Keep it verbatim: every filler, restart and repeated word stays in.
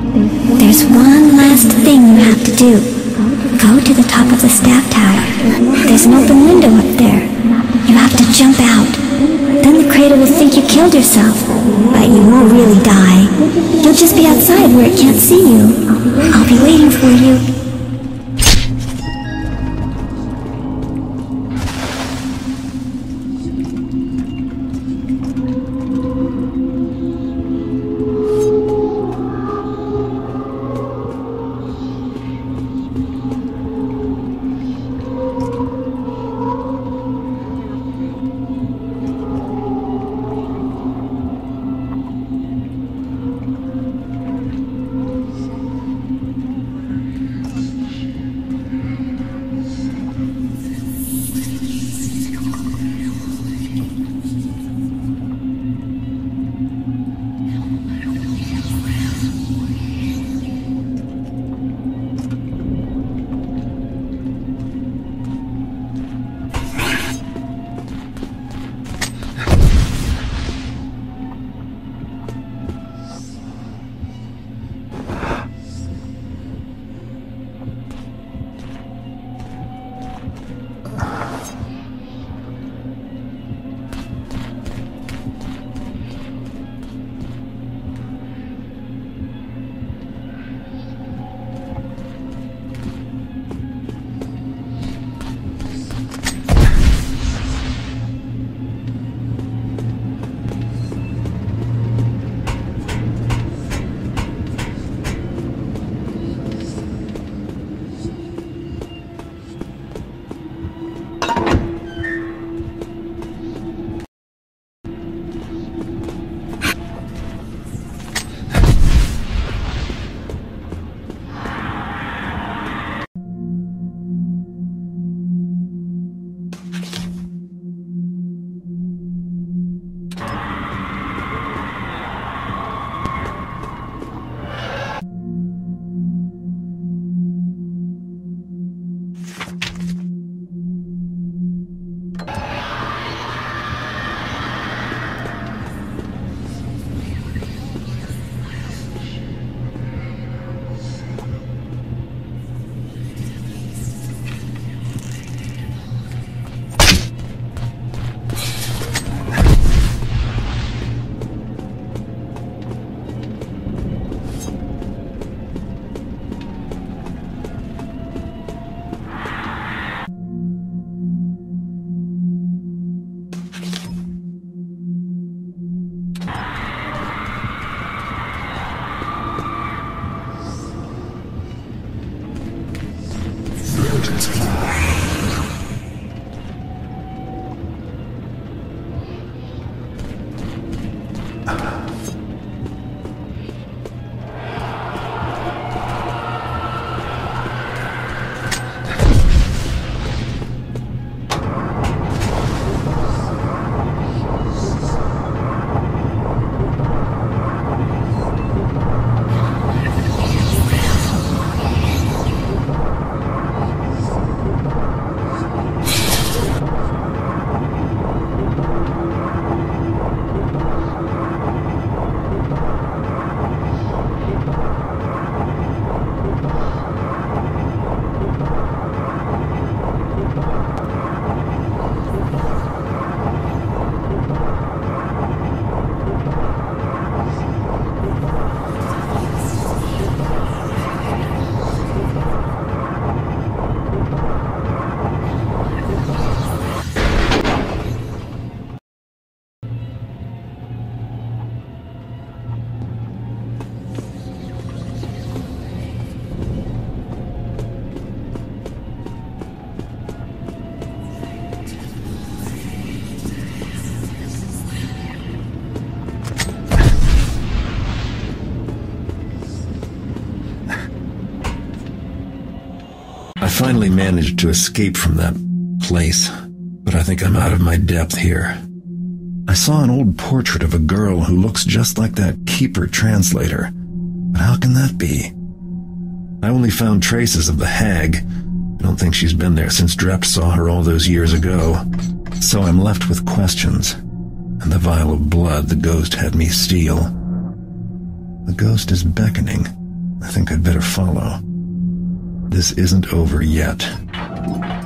There's one last thing you have to do. Go to the top of the staff tower. There's an open window up there. You have to jump out. Then the Cradle will think you killed yourself, but you won't really die. You'll just be outside where it can't see you. I'll be waiting for you. I finally managed to escape from that place, but I think I'm out of my depth here. I saw an old portrait of a girl who looks just like that Keeper translator, but how can that be? I only found traces of the hag. I don't think she's been there since Drep saw her all those years ago. So I'm left with questions, and the vial of blood the ghost had me steal. The ghost is beckoning, I think I'd better follow. This isn't over yet.